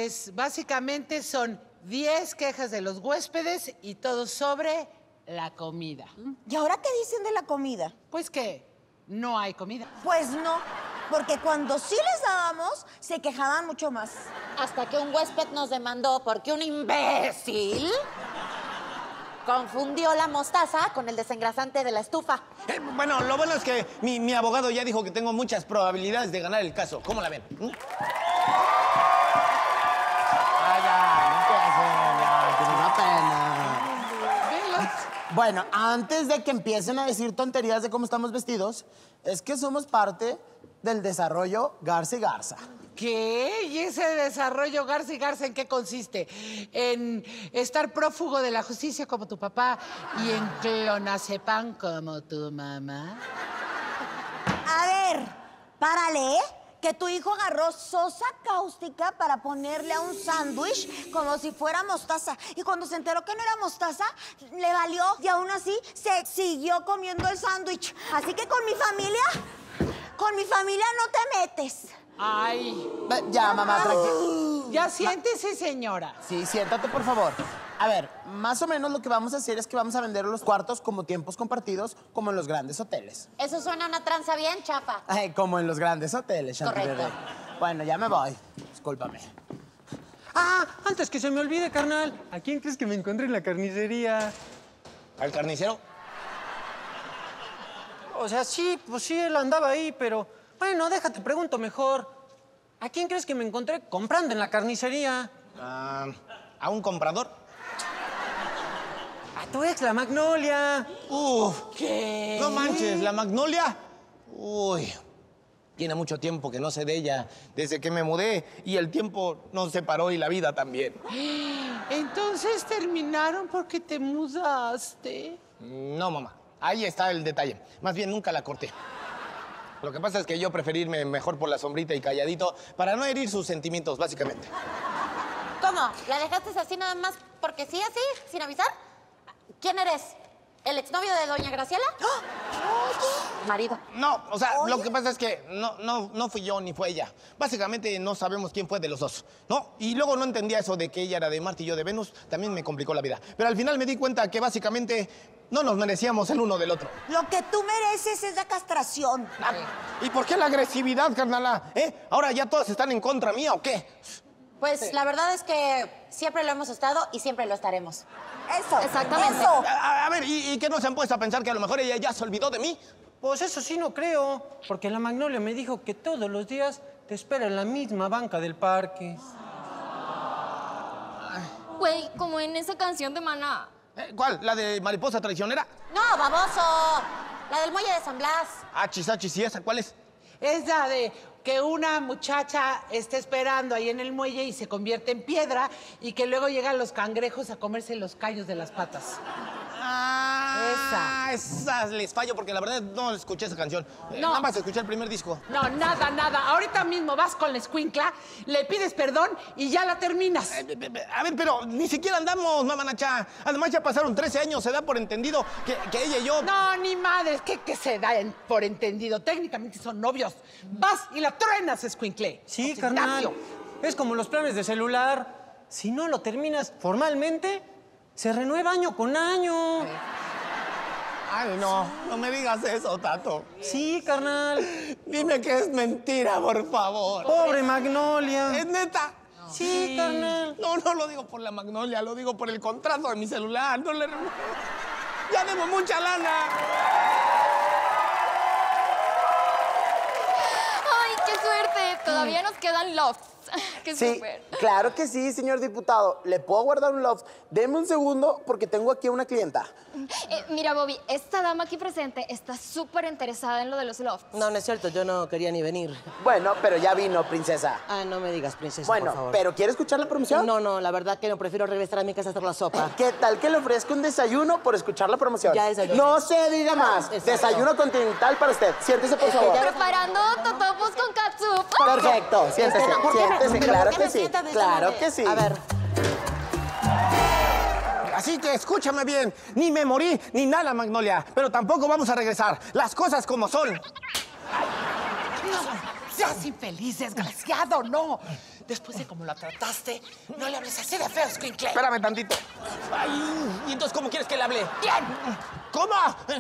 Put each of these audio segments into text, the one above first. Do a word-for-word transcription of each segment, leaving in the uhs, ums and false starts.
Pues básicamente son diez quejas de los huéspedes y todo sobre la comida. ¿Y ahora qué dicen de la comida? Pues que no hay comida. Pues no, porque cuando sí les dábamos, se quejaban mucho más. Hasta que un huésped nos demandó porque un imbécil confundió la mostaza con el desengrasante de la estufa. Eh, bueno, lo bueno es que mi, mi abogado ya dijo que tengo muchas probabilidades de ganar el caso. ¿Cómo la ven? ¿Mm? Ay, ya, no empiecen, ya, que me da pena. Velos. Bueno, antes de que empiecen a decir tonterías de cómo estamos vestidos, es que somos parte del desarrollo Garza y Garza. ¿Qué? ¿Y ese desarrollo Garza y Garza en qué consiste? ¿En estar prófugo de la justicia como tu papá y en clonazepam como tu mamá? A ver, párale, ¿eh? Que tu hijo agarró sosa cáustica para ponerle a un sándwich como si fuera mostaza. Y cuando se enteró que no era mostaza, le valió y aún así se siguió comiendo el sándwich. Así que con mi familia, con mi familia no te metes. Ay, Ve, Ya, mamá, tranquila. ya siéntese, señora. Sí, siéntate, por favor. A ver, más o menos lo que vamos a hacer es que vamos a vender los cuartos como tiempos compartidos, como en los grandes hoteles. Eso suena a una tranza bien chafa. Ay, como en los grandes hoteles, Chantilly. Correcto. Bueno, ya me voy. Discúlpame. Ah, antes que se me olvide, carnal. ¿A quién crees que me encontré en la carnicería? ¿Al carnicero? O sea, sí, pues sí, él andaba ahí, pero... Bueno, déjate, pregunto mejor. ¿A quién crees que me encontré comprando en la carnicería? Ah, ¿a un comprador? A tu ex, la Magnolia. Uf, ¿Qué? no manches, ¿la Magnolia? Uy, tiene mucho tiempo que no sé de ella, desde que me mudé, y el tiempo nos separó y la vida también. Entonces terminaron porque te mudaste. No, mamá, ahí está el detalle. Más bien, nunca la corté. Lo que pasa es que yo preferí irme mejor por la sombrita y calladito para no herir sus sentimientos, básicamente. ¿Cómo? ¿La dejaste así nada más porque sí, así, sin avisar? ¿Quién eres? ¿El exnovio de doña Graciela? ¡Oh! Marido. No, o sea, Oye. lo que pasa es que no, no, no fui yo ni fue ella. Básicamente no sabemos quién fue de los dos, ¿no? Y luego no entendía eso de que ella era de Marte y yo de Venus. También me complicó la vida. Pero al final me di cuenta que básicamente no nos merecíamos el uno del otro. Lo que tú mereces es la castración. Ah, ¿y por qué la agresividad, carnala? ¿Eh? ¿Ahora ya todas están en contra mía o qué? Pues la verdad es que siempre lo hemos estado y siempre lo estaremos. Eso. Exactamente. Eso. A, a ver, ¿y, ¿y qué no se han puesto a pensar que a lo mejor ella ya se olvidó de mí? Pues eso sí no creo, porque la Magnolia me dijo que todos los días te espera en la misma banca del parque. Güey, como en esa canción de Maná. ¿Eh? ¿Cuál? ¿La de mariposa traicionera? No, baboso. La del muelle de San Blas. Achis, achis, ¿y esa cuál es? Es la de que una muchacha está esperando ahí en el muelle y se convierte en piedra y que luego llegan los cangrejos a comerse los callos de las patas. Ah, esa. les fallo porque la verdad no escuché esa canción. Eh, No. Nada más escuché el primer disco. No, nada, nada. Ahorita mismo vas con la escuincla, le pides perdón y ya la terminas. Eh, eh, eh, A ver, pero ni siquiera andamos, mamanacha. Además ya pasaron trece años, se da por entendido que, que ella y yo... No, ni madre, ¿qué, qué se da en- por entendido? Técnicamente son novios. Vas y la truenas, escuincle. Sí, Obstinacio. carnal. Es como los planes de celular. Si no lo terminas formalmente, se renueva año con año. Ay, no, no me digas eso, Tato. Sí, carnal. Dime que es mentira, por favor. Pobre Magnolia. ¿Es neta? Sí, carnal. No, no lo digo por la Magnolia, lo digo por el contrato de mi celular. No le... Ya debo mucha lana. ¡Ay, qué suerte! Todavía nos quedan lofts. ¡Qué Sí, súper! claro que sí, señor diputado. ¿Le puedo guardar un loft? Deme un segundo porque tengo aquí a una clienta. Eh, mira, Bobby, esta dama aquí presente está súper interesada en lo de los lofts. No, no es cierto, yo no quería ni venir. Bueno, pero ya vino, princesa. Ah, no me digas, princesa, Bueno, por favor. pero ¿quiere escuchar la promoción? No, no, la verdad que no, prefiero regresar a mi casa a hacer la sopa. ¿Qué tal que le ofrezco un desayuno por escuchar la promoción? Ya desayuné. No se diga más. Exacto. Desayuno continental para usted. Siéntese, por favor. ya- Preparando totopos con katsup. Perfecto. Siéntese, Este, ¿por qué me- siéntese. pero Claro por qué que me sí. sientas de esa Claro manera? que sí. A ver, Así que escúchame bien, ni me morí ni nada, Magnolia, pero tampoco vamos a regresar. Las cosas como son. seas infeliz, desgraciado, no. Después de cómo la trataste, no le hables así de feo, escuincle. Espérame tantito. Ay, ¿y entonces cómo quieres que le hable? Bien. ¿Cómo?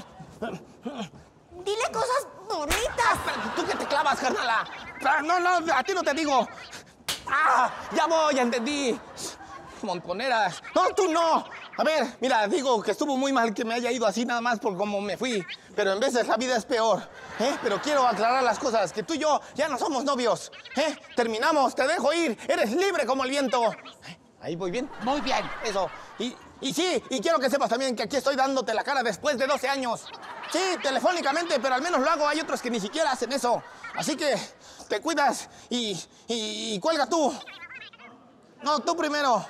Dile cosas bonitas. ¿Tú qué te clavas, carnala? Ah, no, no, a ti no te digo. ¡Ah! Ya voy, ya entendí. Montoneras. No, tú no. A ver, mira, digo que estuvo muy mal que me haya ido así nada más por cómo me fui. Pero en veces la vida es peor. ¿eh? Pero quiero aclarar las cosas, que tú y yo ya no somos novios. ¿eh? Terminamos, te dejo ir. Eres libre como el viento. Ahí voy bien. Muy bien. Eso. Y, y sí, y quiero que sepas también que aquí estoy dándote la cara después de doce años. Sí, telefónicamente, pero al menos lo hago. Hay otros que ni siquiera hacen eso. Así que te cuidas y, y, y cuelga tú. No, tú primero.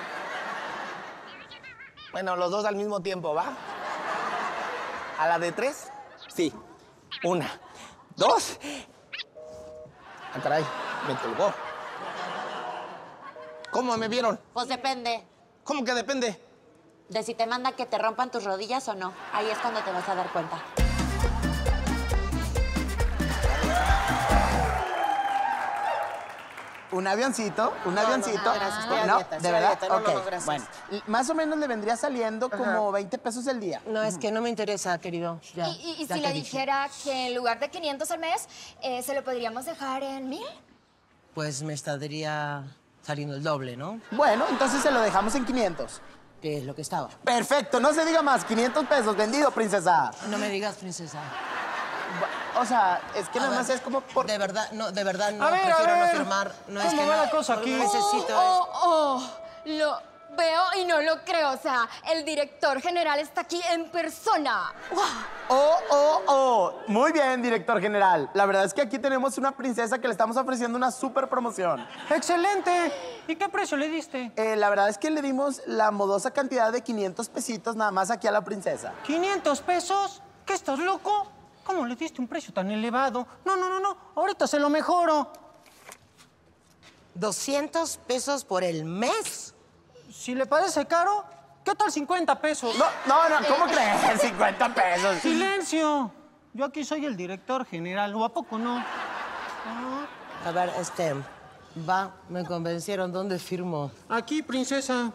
Bueno, los dos al mismo tiempo, ¿va? ¿A la de tres? Sí. Una, dos. Ah, caray, me colgó. ¿Cómo me vieron? Pues depende ¿Cómo que depende? de si te manda que te rompan tus rodillas o no. Ahí es cuando te vas a dar cuenta. ¿Un avioncito? ¿Un No, avioncito? no, no, gracias, estoy a ¿No? dieta, ¿De estoy a verdad? dieta, no, ok, no, no, gracias. bueno. Y más o menos le vendría saliendo como veinte pesos el día. No, es que no me interesa, querido. Ya, Y, y- y ya si te le dije. dijera que en lugar de quinientos al mes, eh, ¿se lo podríamos dejar en mil? Pues me estaría saliendo el doble, ¿no? Bueno, entonces se lo dejamos en quinientos. Que es lo que estaba. Perfecto, no se diga más. quinientos pesos, vendido, princesa. No me digas, princesa. O sea, es que A nada ver, más es como por... De verdad, no, de verdad no, A ver, a prefiero no ver. firmar. No es ¿Cómo que va no, la cosa no aquí? necesito Oh, oh, lo veo y no lo creo. O sea, el director general está aquí en persona. Oh, oh, oh. Muy bien, director general. La verdad es que aquí tenemos una princesa que le estamos ofreciendo una super promoción. ¡Excelente! ¿Y qué precio le diste? Eh, la verdad es que le dimos la modosa cantidad de quinientos pesitos nada más aquí a la princesa. ¿quinientos pesos? ¿Qué estás loco? ¿Cómo le diste un precio tan elevado? No, no, no, no. Ahorita se lo mejoro. ¿doscientos pesos por el mes? Si le parece caro, ¿qué tal cincuenta pesos? No, no, no, ¿cómo crees? cincuenta pesos. ¡Silencio! Yo aquí soy el director general, ¿o a poco no? A ver, este, va, me convencieron. ¿Dónde firmo? Aquí, princesa.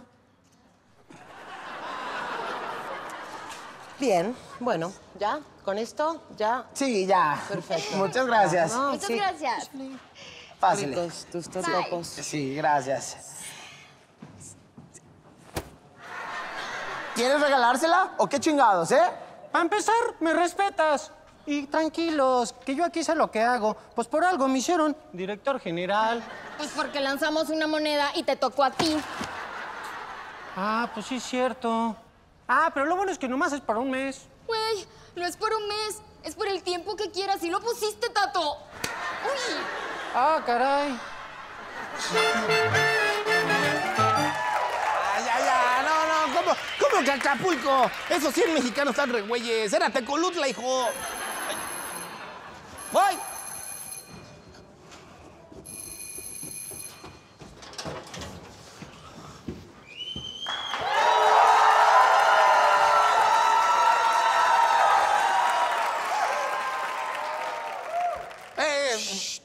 Bien, bueno, ¿ya? ¿Con esto? ¿Ya? Sí, ya. Perfecto. Muchas gracias. No, Muchas sí. gracias. Pásale. Ricos, tus Bye. totopos. Sí, gracias. ¿Quieres regalársela o qué chingados, eh? Para empezar, me respetas. Y tranquilos, que yo aquí sé lo que hago. Pues por algo me hicieron director general. Pues porque lanzamos una moneda y te tocó a ti. Ah, pues sí es cierto. Ah, pero lo bueno es que nomás es para un mes. Güey, no es por un mes, es por el tiempo que quieras. Y lo pusiste, Tato. Uy. Ah, caray. Ay, ay, ay, no, no, ¿cómo, cómo que Acapulco? Esos cien mexicanos están re güeyes. Era Tecolutla, hijo. Ay. ¡Voy! Eh,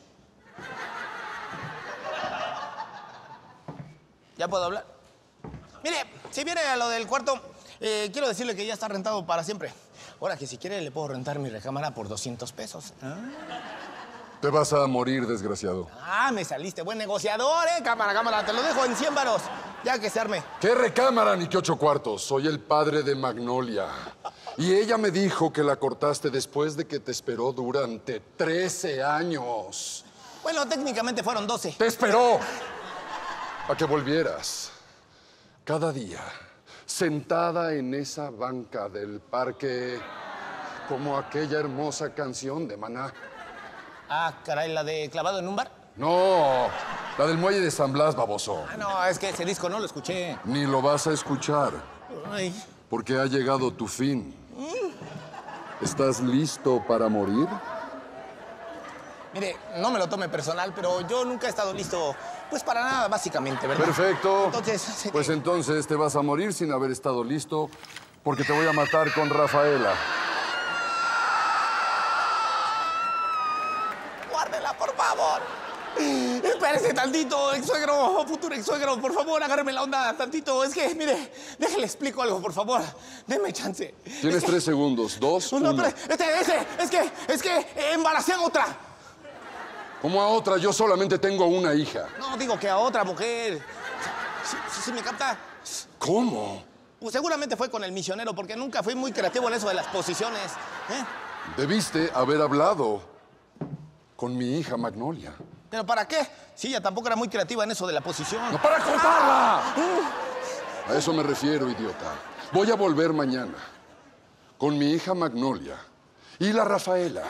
¿Ya puedo hablar? Mire, si viene a lo del cuarto, eh, quiero decirle que ya está rentado para siempre. Ahora que si quiere le puedo rentar mi recámara por doscientos pesos. ¿Ah? Te vas a morir, desgraciado. Ah, me saliste buen negociador, ¿eh? Cámara, cámara, te lo dejo en cien varos. Ya que se arme. ¿Qué recámara ni qué ocho cuartos? Soy el padre de Magnolia. Y ella me dijo que la cortaste después de que te esperó durante trece años. Bueno, técnicamente fueron doce. ¡Te esperó! A que volvieras. Cada día, sentada en esa banca del parque, como aquella hermosa canción de Maná. Ah, caray, ¿la de clavado en un bar? No, la del muelle de San Blas, baboso. Ah, no, es que ese disco no lo escuché. Ni lo vas a escuchar, Ay. porque ha llegado tu fin. ¿Estás listo para morir? Mire, no me lo tome personal, pero yo nunca he estado listo, pues para nada, básicamente, ¿verdad? Perfecto. Entonces... Pues entonces te vas a morir sin haber estado listo, porque te voy a matar con Rafaela. ¡What? agárremela, por favor. Espérese tantito, ex suegro, futuro ex suegro, por favor, agárreme la onda tantito. Es que, mire, déjale explico algo, por favor. Deme chance. Tienes es que... tres segundos. Dos, No, uno. pero, este, este, es que, es que embaracé a otra. ¿Cómo a otra? Yo solamente tengo una hija. No, digo que a otra mujer. ¿Sí, sí, sí me capta? ¿Cómo? Pues seguramente fue con el misionero, porque nunca fui muy creativo en eso de las posiciones. ¿eh? Debiste haber hablado con mi hija Magnolia. ¿Pero para qué? Sí, ella tampoco era muy creativa en eso de la posición. ¡No, para cortarla! A eso me refiero, idiota. Voy a volver mañana con mi hija Magnolia y la Rafaela.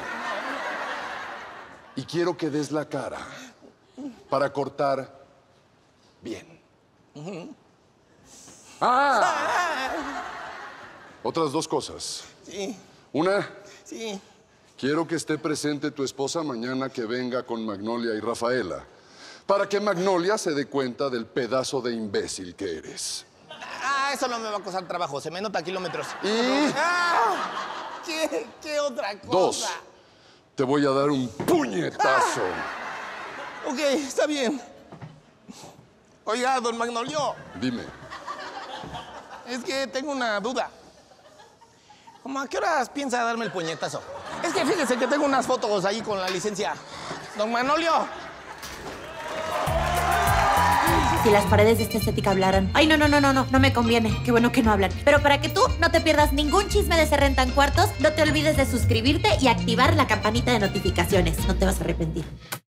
Y quiero que des la cara para cortar bien. ¡Ah! Otras dos cosas. Sí, Una, sí. quiero que esté presente tu esposa mañana que venga con Magnolia y Rafaela, para que Magnolia se dé cuenta del pedazo de imbécil que eres. Ah, eso no me va a costar trabajo, se me nota a kilómetros. Y Ah, ¿qué, ¿Qué otra cosa? dos, te voy a dar un puñetazo. Ok, está bien. Oiga, don Magnolio, Dime, es que tengo una duda. ¿Cómo a qué horas piensa darme el puñetazo? Es que fíjese que tengo unas fotos ahí con la licencia. Don Magnolio. Si las paredes de esta estética hablaran. Ay, no, no, no, no, no, no me conviene. Qué bueno que no hablan. Pero para que tú no te pierdas ningún chisme de Se Rentan Cuartos, no te olvides de suscribirte y activar la campanita de notificaciones. No te vas a arrepentir.